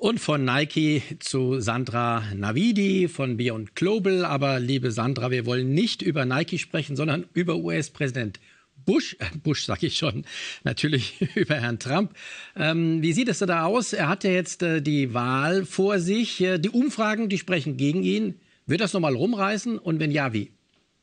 Und von Nike zu Sandra Navidi von Beyond Global. Aber liebe Sandra, wir wollen nicht über Nike sprechen, sondern über US-Präsident Bush. Bush sage ich schon, natürlich über Herrn Trump. Wie sieht es da aus? Er hat ja jetzt die Wahl vor sich. Die Umfragen, die sprechen gegen ihn. Wird das nochmal rumreißen? Und wenn ja, wie?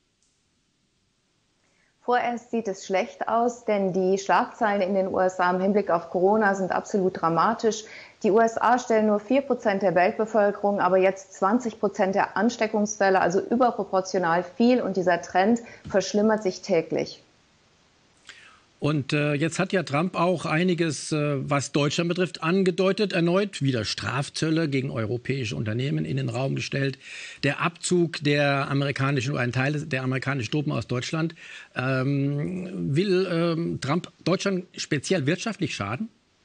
Vorerst sieht es schlecht aus, denn die Schlagzeilen in den USA im Hinblick auf Corona sind absolut dramatisch. Die USA stellen nur 4% der Weltbevölkerung, aber jetzt 20% der Ansteckungsfälle, also überproportional viel. Und dieser Trend verschlimmert sich täglich. Und jetzt hat ja Trump auch einiges, was Deutschland betrifft, angedeutet. Erneut wieder Strafzölle gegen europäische Unternehmen in den Raum gestellt. Der Abzug der amerikanischen, oder ein Teil der amerikanischen Truppen aus Deutschland. Will Trump Deutschland speziell wirtschaftlich schaden?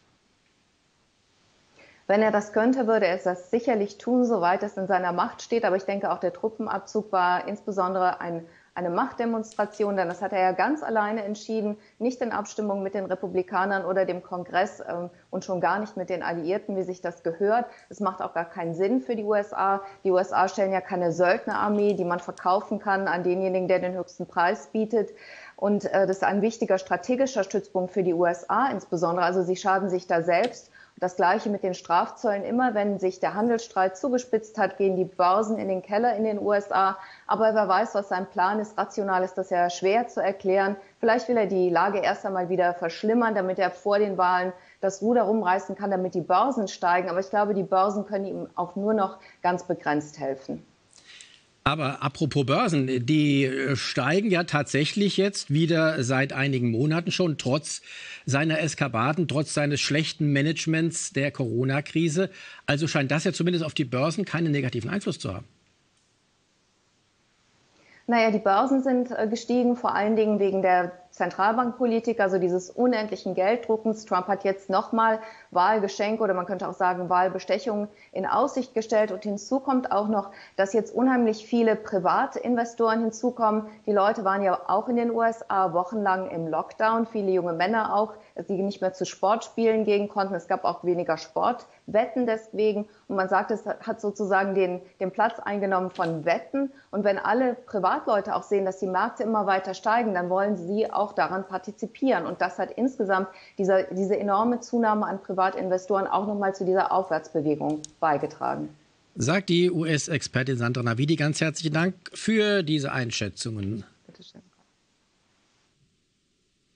Wenn er das könnte, würde er das sicherlich tun, soweit es in seiner Macht steht. Aber ich denke, auch der Truppenabzug war insbesondere eine Machtdemonstration, denn das hat er ja ganz alleine entschieden, nicht in Abstimmung mit den Republikanern oder dem Kongress und schon gar nicht mit den Alliierten, wie sich das gehört. Es macht auch gar keinen Sinn für die USA. Die USA stellen ja keine Söldnerarmee, die man verkaufen kann an denjenigen, der den höchsten Preis bietet. Und das ist ein wichtiger strategischer Stützpunkt für die USA insbesondere. Also sie schaden sich da selbst. Das Gleiche mit den Strafzöllen. Immer wenn sich der Handelsstreit zugespitzt hat, gehen die Börsen in den Keller in den USA. Aber wer weiß, was sein Plan ist. Rational ist das ja schwer zu erklären. Vielleicht will er die Lage erst einmal wieder verschlimmern, damit er vor den Wahlen das Ruder rumreißen kann, damit die Börsen steigen. Aber ich glaube, die Börsen können ihm auch nur noch ganz begrenzt helfen. Aber apropos Börsen, die steigen ja tatsächlich jetzt wieder seit einigen Monaten schon, trotz seiner Eskapaden, trotz seines schlechten Managements der Corona-Krise. Also scheint das ja zumindest auf die Börsen keinen negativen Einfluss zu haben. Naja, die Börsen sind gestiegen, vor allen Dingen wegen der Zentralbankpolitik, also dieses unendlichen Gelddruckens. Trump hat jetzt nochmal Wahlgeschenke oder man könnte auch sagen Wahlbestechungen in Aussicht gestellt. Und hinzu kommt auch noch, dass jetzt unheimlich viele Privatinvestoren hinzukommen. Die Leute waren ja auch in den USA wochenlang im Lockdown, viele junge Männer auch, die nicht mehr zu Sportspielen gehen konnten. Es gab auch weniger Sportwetten deswegen. Und man sagt, es hat sozusagen den Platz eingenommen von Wetten. Und wenn alle Privatleute auch sehen, dass die Märkte immer weiter steigen, dann wollen sie auch daran partizipieren. Und das hat insgesamt diese enorme Zunahme an Privatinvestoren auch nochmal zu dieser Aufwärtsbewegung beigetragen. Sagt die US-Expertin Sandra Navidi. Ganz herzlichen Dank für diese Einschätzungen.